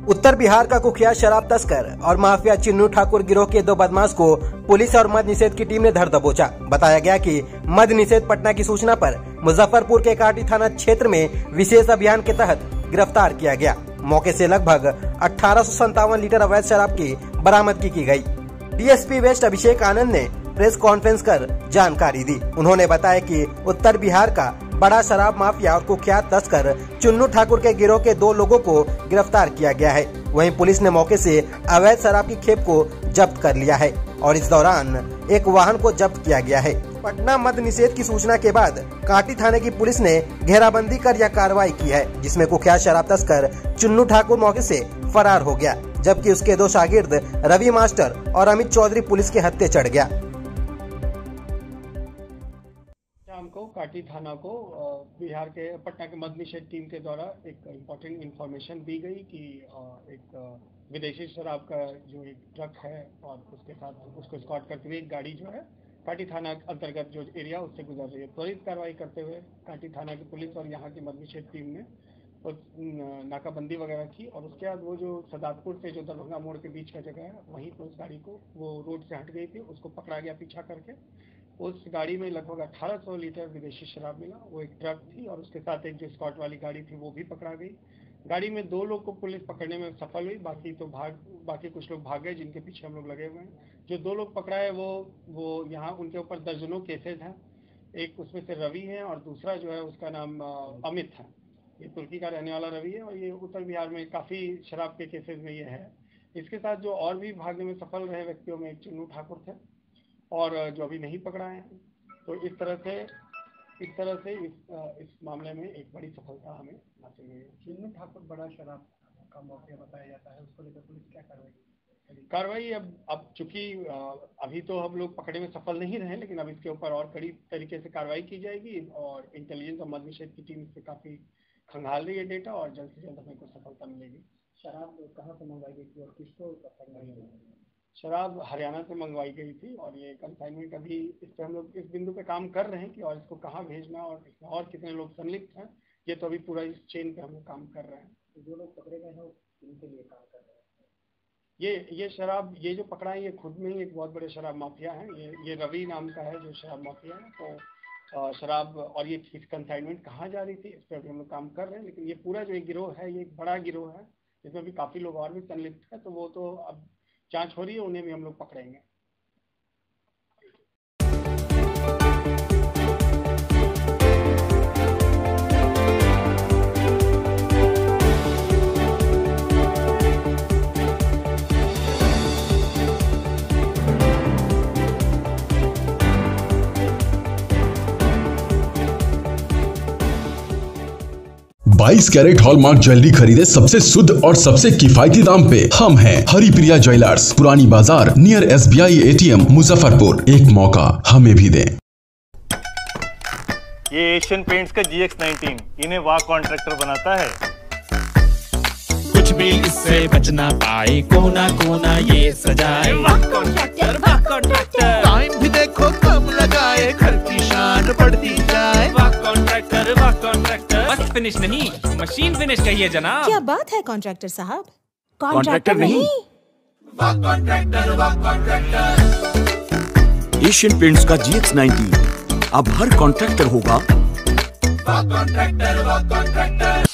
उत्तर बिहार का कुख्यात शराब तस्कर और माफिया चिन्नू ठाकुर गिरोह के 2 बदमाश को पुलिस और मद्य निषेध की टीम ने धर दबोचा। बताया गया कि मद्य निषेध पटना की सूचना पर मुजफ्फरपुर के काटी थाना क्षेत्र में विशेष अभियान के तहत गिरफ्तार किया गया। मौके से लगभग 1857 लीटर अवैध शराब की बरामदगी की गई। डीएसपी वेस्ट अभिषेक आनंद ने प्रेस कॉन्फ्रेंस कर जानकारी दी। उन्होंने बताया कि उत्तर बिहार का बड़ा शराब माफिया और कुख्यात तस्कर चिन्नू ठाकुर के गिरोह के 2 लोगों को गिरफ्तार किया गया है। वहीं पुलिस ने मौके से अवैध शराब की खेप को जब्त कर लिया है और इस दौरान एक वाहन को जब्त किया गया है। पटना मद्य निषेध की सूचना के बाद काटी थाने की पुलिस ने घेराबंदी कर यह कार्रवाई की है, जिसमें कुख्यात शराब तस्कर चिन्नू ठाकुर मौके से फरार हो गया, जबकि उसके 2 शागिर्द रवि मास्टर और अमित चौधरी पुलिस के हत्थे चढ़ गया। शाम को काटी थाना को बिहार के पटना के मद्य निषेध टीम के द्वारा एक इम्पोर्टेंट इन्फॉर्मेशन दी गई कि एक विदेशी शराब का जो एक ट्रक है और उसके साथ उसको स्कॉट करते हुए एक गाड़ी जो है काटी थाना अंतर्गत जो एरिया उससे गुजर रही है। त्वरित कार्रवाई करते हुए काटी थाना की पुलिस और यहाँ की मद्य निषेध टीम ने नाकाबंदी वगैरह की और उसके बाद वो जो सदातपुर से जो दरभंगा मोड़ के बीच का जगह है वहीं पर उस गाड़ी को वो रोड से हट गई थी, उसको पकड़ा गया पीछा करके। उस गाड़ी में लगभग 1800 लीटर विदेशी शराब मिला। वो एक ट्रक थी और उसके साथ एक जो स्कॉट वाली गाड़ी थी वो भी पकड़ा गई। गाड़ी में 2 लोग को पुलिस पकड़ने में सफल हुई, बाकी कुछ लोग भाग गए जिनके पीछे हम लोग लगे हुए हैं। जो 2 लोग पकड़ा है वो यहाँ उनके ऊपर दर्जनों केसेज हैं। एक उसमें से रवि है और दूसरा जो है उसका नाम अमित है। ये तुर्की का रहने वाला रवि है और ये उत्तर बिहार में काफ़ी शराब के केसेज में ये है। इसके साथ जो और भी भागने में सफल रहे व्यक्तियों में एक चिन्नू ठाकुर थे और जो अभी नहीं पकड़ाए हैं। तो इस तरह से इस मामले में एक बड़ी सफलता हमें हासिल हुई है। चिन्नू ठाकुर बड़ा शराब का माफिया बताया जाता है, उसको लेकर पुलिस क्या कार्रवाई अब चूंकि अभी तो हम लोग पकड़े में सफल नहीं रहे, लेकिन अब इसके ऊपर और कड़ी तरीके से कार्रवाई की जाएगी और इंटेलिजेंस और मद्य निषेध की टीम इससे काफ़ी खंगाल रही है डेटा और जल्द से जल्द हमें को सफलता मिलेगी। शराब कहाँ से मंगवाई गई थी और किसको पकड़ाई गई? शराब हरियाणा से मंगवाई गई थी और ये कंसाइनमेंट अभी इस पर हम लोग इस बिंदु पे काम कर रहे हैं कि और इसको कहाँ भेजना और इसमें और कितने लोग संलिप्त हैं, ये तो अभी पूरा इस चेन पे हम लोग काम कर रहे हैं। जो लोग पकड़े गए हैं वो इनके लिए काम कर रहे हैं। ये शराब ये जो पकड़ा है ये खुद में ही एक बहुत बड़े शराब माफिया हैं। ये रवि नाम का है जो शराब माफिया है। तो शराब और ये कंसाइनमेंट कहाँ जा रही थी इस पर अभी हम लोग काम कर रहे हैं, लेकिन ये पूरा जो एक गिरोह है ये एक बड़ा गिरोह है जिसमें भी काफ़ी लोग और भी संलिप्त है। तो वो तो अब जांच हो रही है, उन्हें भी हम लोग पकड़ेंगे। बाईस कैरेट हॉलमार्क ज्वेलरी खरीदे सबसे शुद्ध और सबसे किफायती दाम पे। हम हैं हरिप्रिया ज्वेलर्स, पुरानी बाजार, नियर SBI ATM, मुजफ्फरपुर। एक मौका हमें भी दें। ये एशियन पेंट्स का GX19 इन्हें वाह कॉन्ट्रैक्टर बनाता है। कुछ भी इससे बच ना पाए, कोना कोना ये सजाए। वाह कॉन्ट्रैक्टर, वाह कॉन्ट्रैक्टर। टाइम भी देखो कम लगाए, घर की शान बढ़ती जाए। वाह कॉन्ट्रैक्टर, वाह कॉन्ट्रैक्टर। बस फिनिश नहीं, मशीन फिनिश कहिए जनाब। क्या बात है कॉन्ट्रैक्टर साहब? कॉन्ट्रैक्टर नहीं, वाह कॉन्ट्रैक्टर, वाह कॉन्ट्रैक्टर। एशियन पेंट्स का GX19 अब हर कॉन्ट्रैक्टर होगा वाह कॉन्ट्रैक्टर, वाह कॉन्ट्रैक्टर।